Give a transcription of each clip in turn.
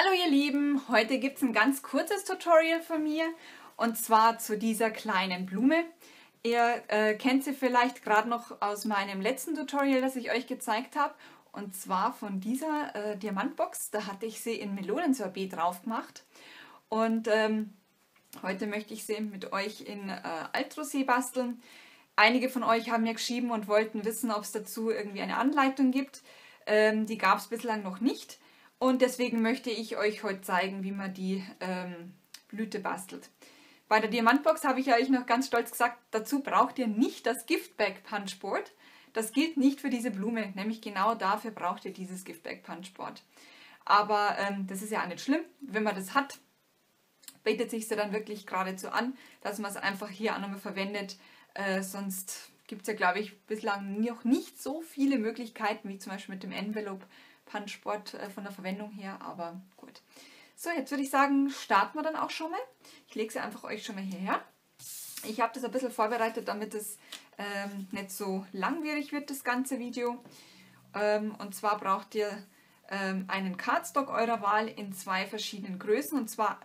Hallo ihr Lieben, heute gibt es ein ganz kurzes Tutorial von mir und zwar zu dieser kleinen Blume. Ihr kennt sie vielleicht gerade noch aus meinem letzten Tutorial, das ich euch gezeigt habe, und zwar von dieser Diamantbox. Da hatte ich sie in Melonensorbet drauf gemacht und heute möchte ich sie mit euch in Altrosé basteln. Einige von euch haben mir geschrieben und wollten wissen, ob es dazu irgendwie eine Anleitung gibt. Die gab es bislang noch nicht. Und deswegen möchte ich euch heute zeigen, wie man die Blüte bastelt. Bei der Diamantbox habe ich ja euch noch ganz stolz gesagt, dazu braucht ihr nicht das Giftbag Punchboard. Das gilt nicht für diese Blume, nämlich genau dafür braucht ihr dieses Giftbag Punchboard. Aber das ist ja auch nicht schlimm, wenn man das hat, bietet sich dann wirklich geradezu an, dass man es einfach hier auch nochmal verwendet. Sonst gibt es ja, glaube ich, bislang noch nicht so viele Möglichkeiten, wie zum Beispiel mit dem Envelope Punchboard von der Verwendung her, aber gut. So, jetzt würde ich sagen, starten wir dann auch schon mal. Ich lege sie einfach euch schon mal hierher. Ich habe das ein bisschen vorbereitet, damit es nicht so langwierig wird, das ganze Video. Und zwar braucht ihr einen Cardstock eurer Wahl in zwei verschiedenen Größen, und zwar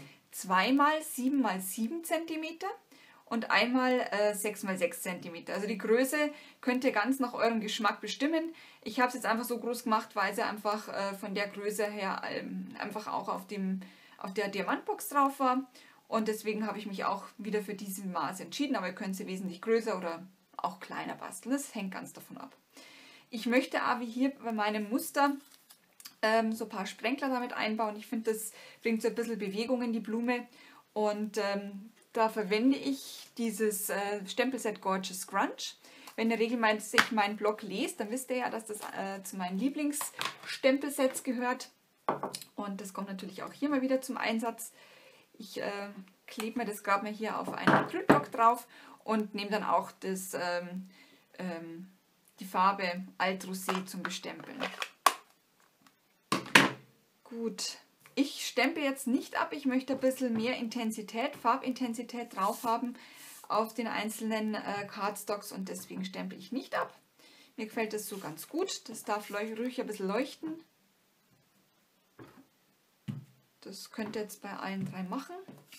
2x7x7 cm. und einmal 6x6 cm. Also die Größe könnt ihr ganz nach eurem Geschmack bestimmen. Ich habe es jetzt einfach so groß gemacht, weil sie einfach von der Größe her einfach auch auf der Diamantbox drauf war. Und deswegen habe ich mich auch wieder für diese Maße entschieden. Aber ihr könnt sie wesentlich größer oder auch kleiner basteln. Das hängt ganz davon ab. Ich möchte aber hier bei meinem Muster so ein paar Sprenkler damit einbauen. Ich finde, das bringt so ein bisschen Bewegung in die Blume. Und da verwende ich dieses Stempelset Gorgeous Scrunch. Wenn ihr regelmäßig meinen Blog lest, dann wisst ihr ja, dass das zu meinen Lieblingsstempelsets gehört. Und das kommt natürlich auch hier mal wieder zum Einsatz. Ich klebe mir das gerade mal hier auf einen Acrylblock drauf und nehme dann auch die Farbe Altrosé zum Bestempeln. Gut. Ich stempel jetzt nicht ab, ich möchte ein bisschen mehr Intensität, Farbintensität drauf haben auf den einzelnen Cardstocks und deswegen stempel ich nicht ab. Mir gefällt das so ganz gut, das darf ruhig ein bisschen leuchten. Das könnt ihr jetzt bei allen drei machen.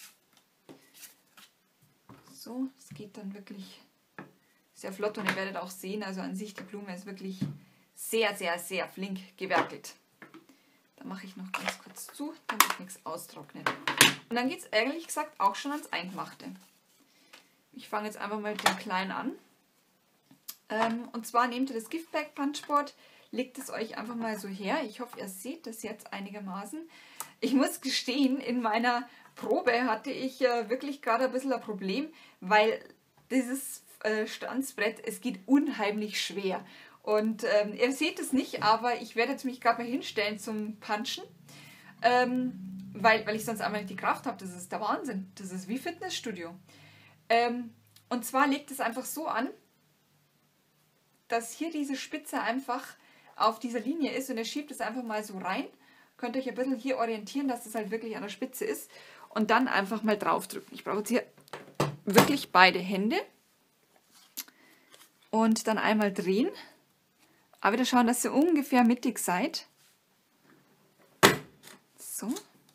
So, es geht dann wirklich sehr flott und ihr werdet auch sehen, also an sich die Blume ist wirklich sehr, sehr, sehr flink gewerkelt. Da mache ich noch ganz kurz zu, damit nichts austrocknet. Und dann geht es ehrlich gesagt auch schon ans Eingemachte. Ich fange jetzt einfach mal mit dem Kleinen an. Und zwar nehmt ihr das Giftbag Punchboard, legt es euch einfach mal so her. Ich hoffe, ihr seht das jetzt einigermaßen. Ich muss gestehen, in meiner Probe hatte ich wirklich gerade ein bisschen ein Problem, weil dieses Stanzbrett, es geht unheimlich schwer. Und ihr seht es nicht, aber ich werde jetzt mich gerade mal hinstellen zum Punchen, weil ich sonst einmal nicht die Kraft habe. Das ist der Wahnsinn. Das ist wie Fitnessstudio. Und zwar legt es einfach so an, dass hier diese Spitze einfach auf dieser Linie ist und ihr schiebt es einfach mal so rein. Könnt euch ein bisschen hier orientieren, dass das halt wirklich an der Spitze ist und dann einfach mal drauf drücken. Ich brauche jetzt hier wirklich beide Hände und dann einmal drehen. Aber wieder schauen, dass ihr ungefähr mittig seid. So.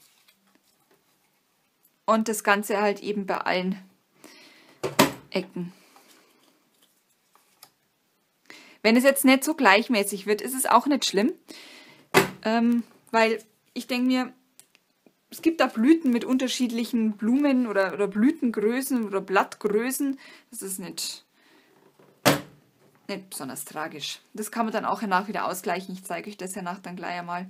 Und das Ganze halt eben bei allen Ecken. Wenn es jetzt nicht so gleichmäßig wird, ist es auch nicht schlimm. Weil ich denke mir, es gibt da Blüten mit unterschiedlichen Blumen oder Blütengrößen oder Blattgrößen. Das ist nicht besonders tragisch. Das kann man dann auch danach wieder ausgleichen. Ich zeige euch das danach dann gleich einmal.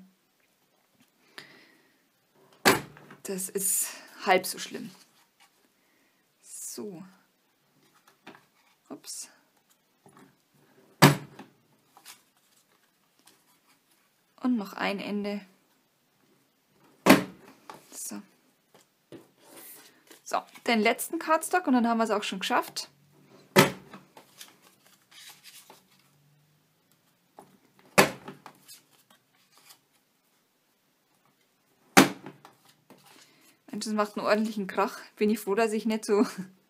Das ist halb so schlimm. So. Ups. Und noch ein Ende. So. So, den letzten Cardstock und dann haben wir es auch schon geschafft. Das macht einen ordentlichen Krach. Bin ich froh, dass ich nicht so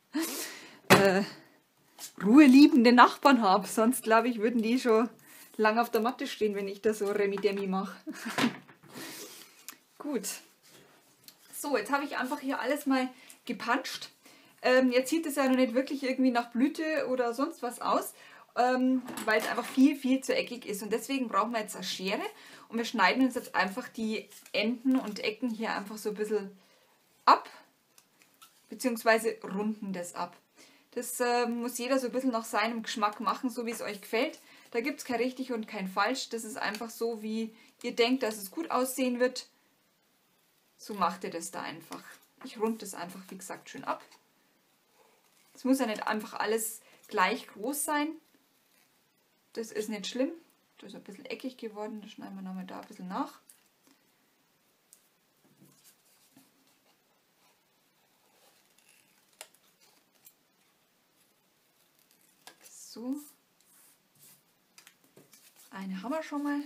ruheliebende Nachbarn habe. Sonst, glaube ich, würden die schon lang auf der Matte stehen, wenn ich da so Remi-Demi mache. Gut. So, jetzt habe ich einfach hier alles mal gepanscht. Jetzt sieht es ja noch nicht wirklich irgendwie nach Blüte oder sonst was aus, weil es einfach viel, viel zu eckig ist. Und deswegen brauchen wir jetzt eine Schere und wir schneiden uns jetzt einfach die Enden und Ecken hier einfach so ein bisschen ab, beziehungsweise runden das ab. Das muss jeder so ein bisschen nach seinem Geschmack machen, so wie es euch gefällt. Da gibt es kein richtig und kein falsch. Das ist einfach so, wie ihr denkt, dass es gut aussehen wird. So macht ihr das da einfach. Ich runde das einfach, wie gesagt, schön ab. Es muss ja nicht einfach alles gleich groß sein. Das ist nicht schlimm. Das ist ein bisschen eckig geworden. Das schneiden wir nochmal da ein bisschen nach. So. Eine haben wir schon mal.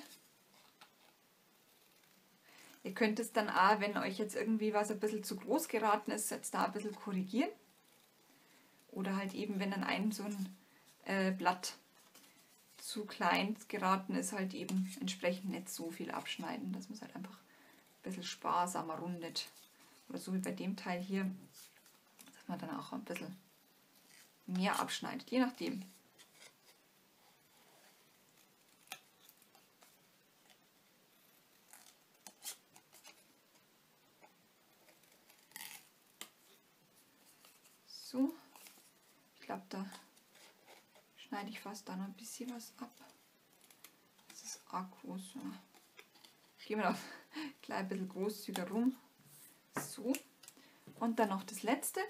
Ihr könnt es dann auch, wenn euch jetzt irgendwie was ein bisschen zu groß geraten ist, jetzt da ein bisschen korrigieren. Oder halt eben, wenn dann so ein Blatt zu klein geraten ist, halt eben entsprechend nicht so viel abschneiden. Dass man es halt einfach ein bisschen sparsamer rundet. Oder so wie bei dem Teil hier, dass man dann auch ein bisschen mehr abschneidet, je nachdem. So, ich glaube, da schneide ich fast da noch ein bisschen was ab. Das ist arg groß. Gehen wir da gleich ein bisschen großzügiger rum. So, und dann noch das letzte.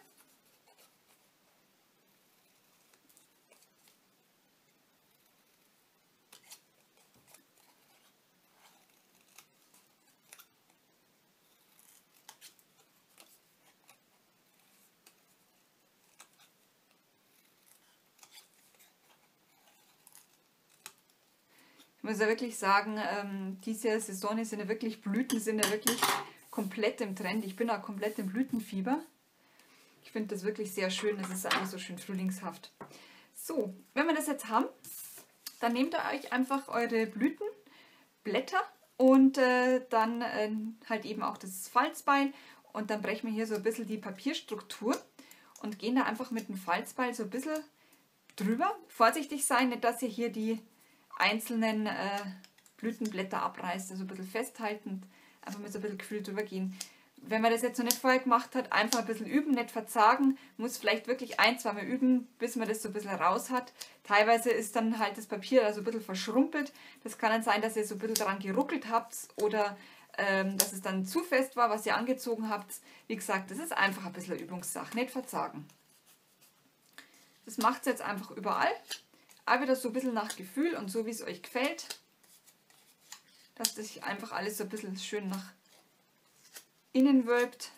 Ich muss ja wirklich sagen, diese Saison sind ja wirklich, Blüten sind ja wirklich komplett im Trend. Ich bin auch komplett im Blütenfieber. Ich finde das wirklich sehr schön. Es ist einfach so schön frühlingshaft. So, wenn wir das jetzt haben, dann nehmt ihr euch einfach eure Blütenblätter und dann halt eben auch das Falzbeil und dann brechen wir hier so ein bisschen die Papierstruktur und gehen da einfach mit dem Falzbeil so ein bisschen drüber. Vorsichtig sein, nicht dass ihr hier die einzelnen Blütenblätter abreißt, also ein bisschen festhaltend, einfach mit so ein bisschen Gefühl drüber gehen. Wenn man das jetzt noch nicht vorher gemacht hat, einfach ein bisschen üben, nicht verzagen, muss vielleicht wirklich 1-2 Mal üben, bis man das so ein bisschen raus hat. Teilweise ist dann halt das Papier also ein bisschen verschrumpelt. Das kann dann sein, dass ihr so ein bisschen daran geruckelt habt oder dass es dann zu fest war, was ihr angezogen habt. Wie gesagt, das ist einfach ein bisschen Übungssache, nicht verzagen. Das macht es jetzt einfach überall. Auch wieder so ein bisschen nach Gefühl und so, wie es euch gefällt. Dass das sich einfach alles so ein bisschen schön nach innen wölbt.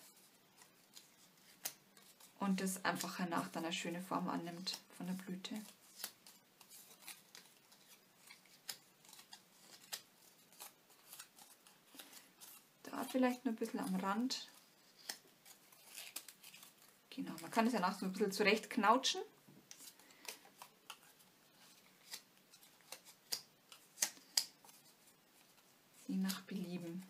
Und das einfach danach dann eine schöne Form annimmt von der Blüte. Da vielleicht nur ein bisschen am Rand. Genau, man kann es ja nach so ein bisschen zurecht knautschen. Je nach Belieben.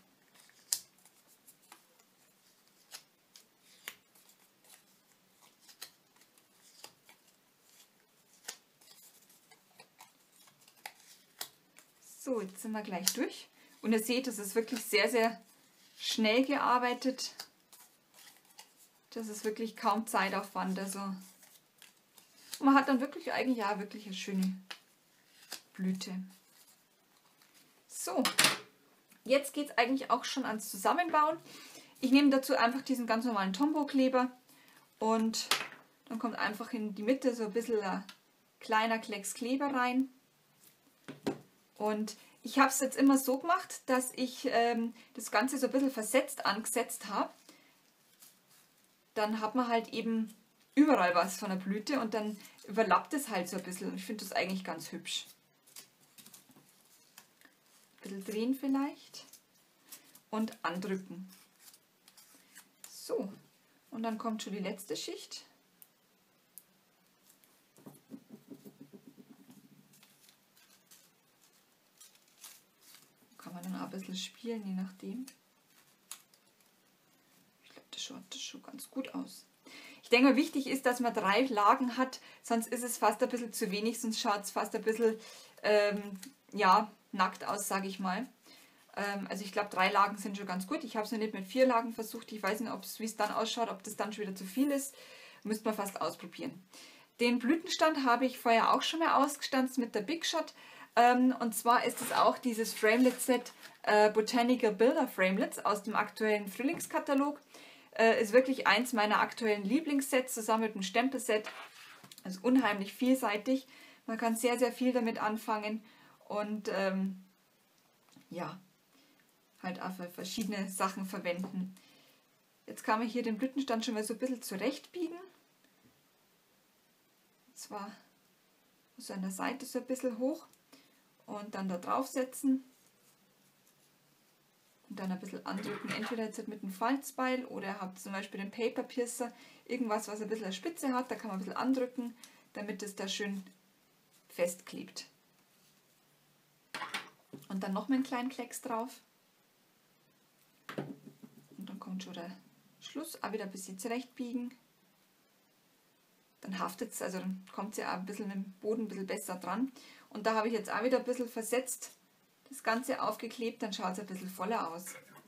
So, jetzt sind wir gleich durch. Und ihr seht, es ist wirklich sehr, sehr schnell gearbeitet. Das ist wirklich kaum Zeitaufwand. Also man hat dann wirklich eigentlich auch wirklich eine schöne Blüte. So, jetzt geht es eigentlich auch schon ans Zusammenbauen. Ich nehme dazu einfach diesen ganz normalen Tombow-Kleber und dann kommt einfach in die Mitte so ein bisschen ein kleiner Klecks Kleber rein. Und ich habe es jetzt immer so gemacht, dass ich das Ganze so ein bisschen versetzt angesetzt habe. Dann hat man halt eben überall was von der Blüte und dann überlappt es halt so ein bisschen. Und ich finde das eigentlich ganz hübsch. Ein bisschen drehen vielleicht und andrücken. So, und dann kommt schon die letzte Schicht. Kann man dann auch ein bisschen spielen, je nachdem. schaut das schon ganz gut aus. Ich denke mal, wichtig ist, dass man 3 Lagen hat, sonst ist es fast ein bisschen zu wenig, sonst schaut es fast ein bisschen ja, nackt aus, sage ich mal. Also ich glaube, 3 Lagen sind schon ganz gut. Ich habe es noch nicht mit 4 Lagen versucht. Ich weiß nicht, wie es dann ausschaut, ob das dann schon wieder zu viel ist. Müsste man fast ausprobieren. Den Blütenstand habe ich vorher auch schon mal ausgestanzt mit der Big Shot. Und zwar ist es auch dieses Framelit-Set Botanical Builder Framelits aus dem aktuellen Frühlingskatalog. Ist wirklich eins meiner aktuellen Lieblingssets zusammen mit dem Stempelset. Also unheimlich vielseitig. Man kann sehr, sehr viel damit anfangen und ja, halt auch für verschiedene Sachen verwenden. Jetzt kann man hier den Blütenstand schon mal so ein bisschen zurechtbiegen. Und zwar so an der Seite so ein bisschen hoch und dann da drauf setzen. Und dann ein bisschen andrücken, entweder jetzt mit einem Falzbeil oder ihr habt zum Beispiel den Paper Piercer, irgendwas, was ein bisschen eine Spitze hat, da kann man ein bisschen andrücken, damit es da schön festklebt. Und dann noch mal einen kleinen Klecks drauf. Und dann kommt schon der Schluss, auch wieder ein bisschen zurechtbiegen. Dann haftet es, also dann kommt sie auch ein bisschen mit dem Boden ein bisschen besser dran. Und da habe ich jetzt auch wieder ein bisschen versetzt, das Ganze aufgeklebt, dann schaut es ein bisschen voller aus.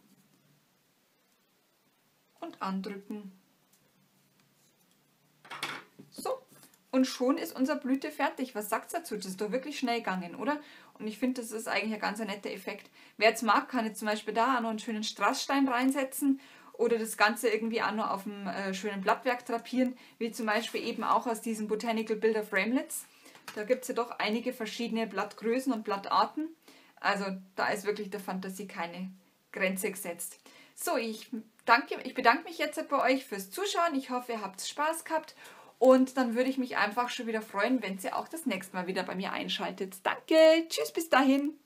Und andrücken. So, und schon ist unsere Blüte fertig. Was sagt ihr dazu? Das ist doch wirklich schnell gegangen, oder? Und ich finde, das ist eigentlich ein ganz netter Effekt. Wer jetzt mag, kann jetzt zum Beispiel da auch noch einen schönen Strassstein reinsetzen oder das Ganze irgendwie auch noch auf einem schönen Blattwerk drapieren, wie zum Beispiel eben auch aus diesen Botanical Builder Framelits. Da gibt es ja doch einige verschiedene Blattgrößen und Blattarten. Also da ist wirklich der Fantasie keine Grenze gesetzt. So, ich bedanke mich jetzt bei euch fürs Zuschauen. Ich hoffe, ihr habt Spaß gehabt. Und dann würde ich mich einfach schon wieder freuen, wenn ihr auch das nächste Mal wieder bei mir einschaltet. Danke, tschüss, bis dahin.